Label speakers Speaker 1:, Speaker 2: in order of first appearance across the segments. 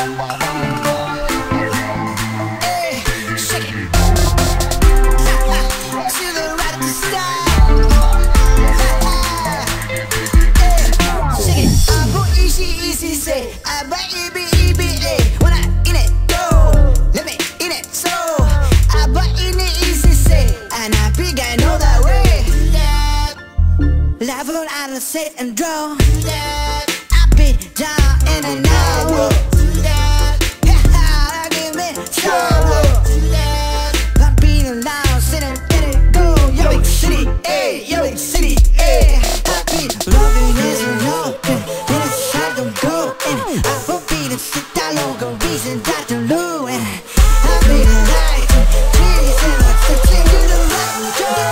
Speaker 1: Sit and draw. I've been down in an hour. Yeah, give me trouble. I'm being alone, sit and let it go. Yo, big city, ayy, yo, big city, ayy. I've been loving this and open, and it's time to go. And I will be the sit down logo, reason that to lose. I've been alive, please, and I'm touching you the right door.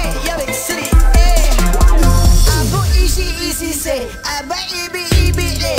Speaker 1: I buy EB,